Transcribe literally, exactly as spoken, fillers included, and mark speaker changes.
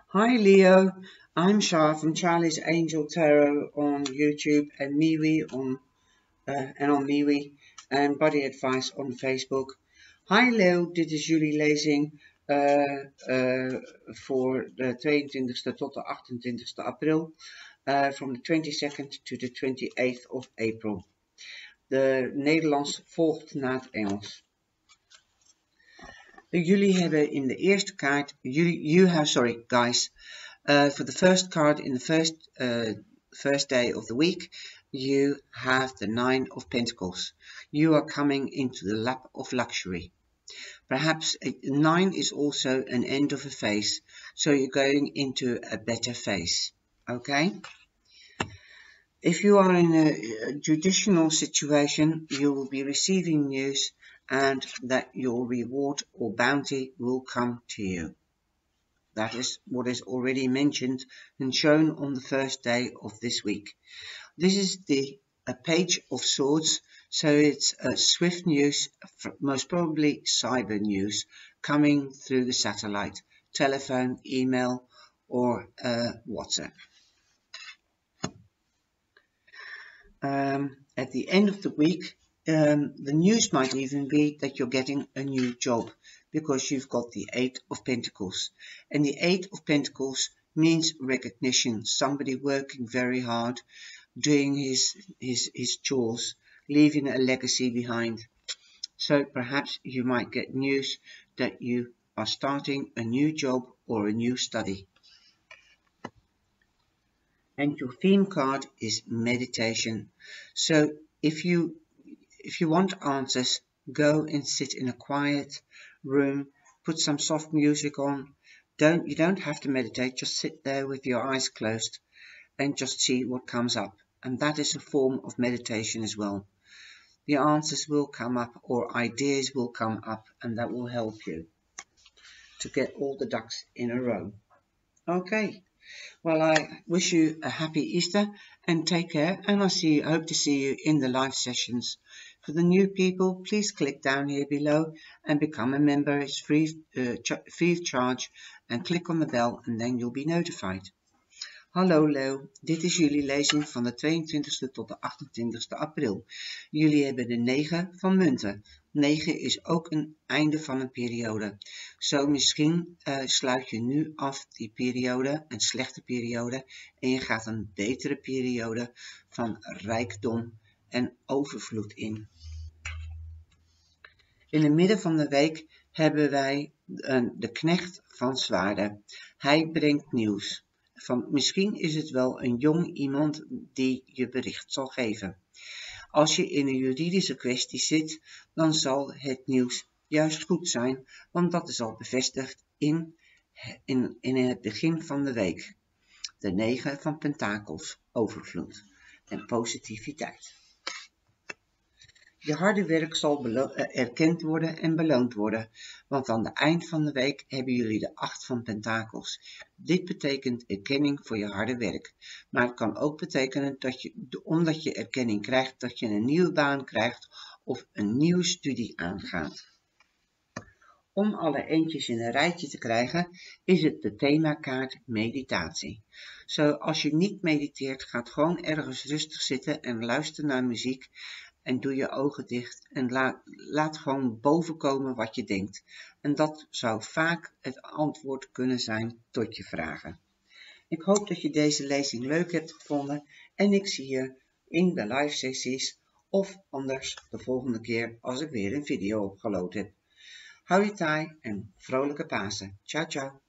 Speaker 1: Hi Leo, I'm Shah from Charlie's Angel Tarot on YouTube and MeWe on uh, en on MeWe en Body Advice on Facebook. Hi Leo, dit is jullie lezing uh, uh, voor de tweeëntwintigste tot de achtentwintigste april, uh, from the twenty-second to the twenty-eighth of April. De Nederlands volgt na het Engels. Jullie hebben in de eerste kaart, jullie, you have, sorry guys, uh, for the first card in the first uh, first day of the week, you have the Nine of Pentacles. You are coming into the lap of luxury. Perhaps a, nine is also an end of a phase, so you're going into a better phase. Okay? If you are in a, a judicial situation, you will be receiving news and that your reward or bounty will come to you. That is what is already mentioned and shown on the first day of this week. This is the a page of swords, so it's a swift news, most probably cyber news, coming through the satellite, telephone, email or uh, WhatsApp. Um, at the end of the week, um, the news might even be that you're getting a new job because you've got the Eight of Pentacles. And the Eight of Pentacles means recognition, somebody working very hard, doing his, his, his chores, leaving a legacy behind. So perhaps you might get news that you are starting a new job or a new study. And your theme card is meditation. So if you if you want answers, go and sit in a quiet room, put some soft music on. Don't you don't have to meditate, just sit there with your eyes closed and just see what comes up. And that is a form of meditation as well. The answers will come up or ideas will come up, and that will help you to get all the ducks in a row. Okay. Well, I wish you a happy Easter and take care, and I see hope to see you in the live sessions. For the new people, please click down here below and become a member. It's free, uh, free of charge, and click on the bell and then you'll be notified. Hallo Leo, dit is jullie lezing van de tweeëntwintigste tot de achtentwintigste april. Jullie hebben de negen van munten. negen is ook een einde van een periode. Zo misschien uh, sluit je nu af die periode, een slechte periode, en je gaat een betere periode van rijkdom en overvloed in. In het midden van de week hebben wij uh, de knecht van zwaarden. Hij brengt nieuws. Van, misschien is het wel een jong iemand die je bericht zal geven. Als je in een juridische kwestie zit, dan zal het nieuws juist goed zijn, want dat is al bevestigd in, in, in het begin van de week. De negen van pentakels, overvloed en positiviteit. Je harde werk zal erkend worden en beloond worden, want aan het eind van de week hebben jullie de acht van pentakels. Dit betekent erkenning voor je harde werk, maar het kan ook betekenen dat je, omdat je erkenning krijgt, dat je een nieuwe baan krijgt of een nieuwe studie aangaat. Om alle eentjes in een rijtje te krijgen, is het de themakaart meditatie. Zo, als je niet mediteert, ga gewoon ergens rustig zitten en luister naar muziek. En doe je ogen dicht en laat, laat gewoon bovenkomen wat je denkt. En dat zou vaak het antwoord kunnen zijn tot je vragen. Ik hoop dat je deze lezing leuk hebt gevonden en ik zie je in de live sessies of anders de volgende keer als ik weer een video opgeload heb. Hou je taai en vrolijke Pasen. Ciao ciao.